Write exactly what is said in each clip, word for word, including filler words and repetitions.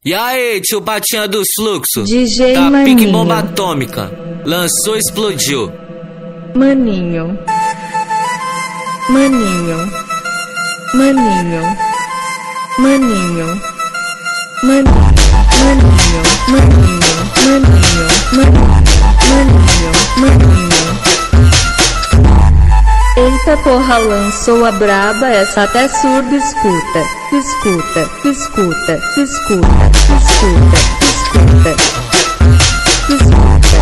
E aí, tio Patinha dos Fluxos? D J tá Maninho. pique bomba atômica. Lançou, explodiu. Maninho. Maninho. Maninho. Maninho. Maninho. Maninho. Maninho. Maninho. Maninho. Maninho. Eita porra, lançou a braba, essa até surdo escuta. Escuta, escuta, escuta, escuta, escuta. Escuta.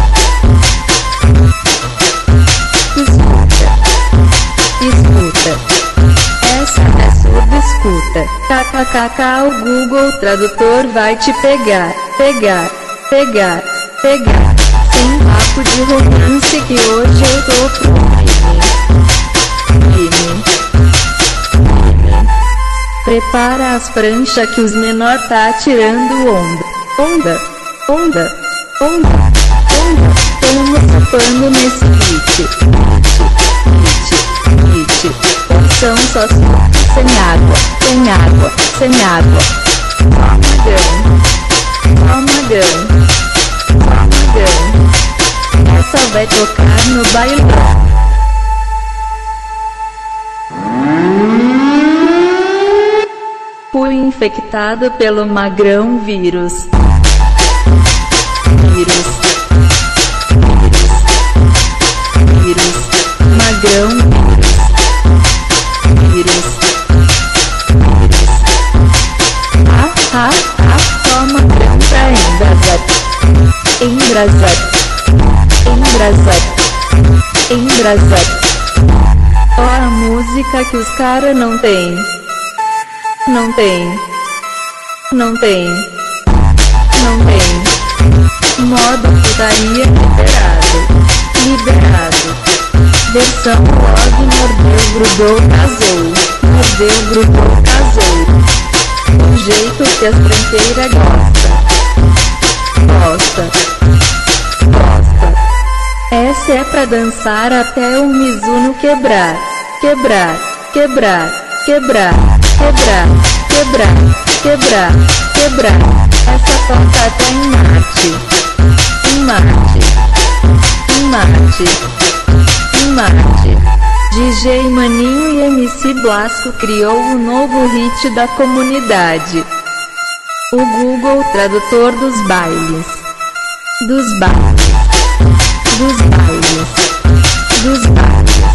Escuta. Escuta. Essa é surdo escuta. Kkkk, o Google Tradutor vai te pegar, pegar, pegar, pegar. Sem papo de romance que hoje eu tô pro crime. Crime. Crime. Prepara as pranchas que os menor tá tirando onda. Onda, onda, onda, onda. Tamo pano nesse hit. Hit, hit, hit. São só sem água, sem água, sem água. Almagão, almagão, almagão. Essa vai tocar no bailão. Fui infectado pelo magrão vírus. Vírus. Vírus. Vírus. Magrão vírus. Vírus. Vírus. Ah, ah, ah, toma grão pra embrasar. Embrasar. Embrasar. Embrasar. Ó a música que os cara não tem. Não tem. Não tem. Não tem. Modo putaria liberado. Liberado. Versão log mordeu, grudou, casou. Mordeu, grudou, casou. Do jeito que as tranqueiras gosta. Gosta. Gosta. Essa é pra dançar até o Mizuno quebrar. Quebrar. Quebrar. Quebrar. Quebrar, quebrar, quebrar, quebrar. Essa toca até em Marte. Em Marte. Em Marte. Em Marte. D J Maninho e M C Blasco criou o novo hit da comunidade. O Google Tradutor dos bailes. Dos bailes. Dos bailes. Dos bailes.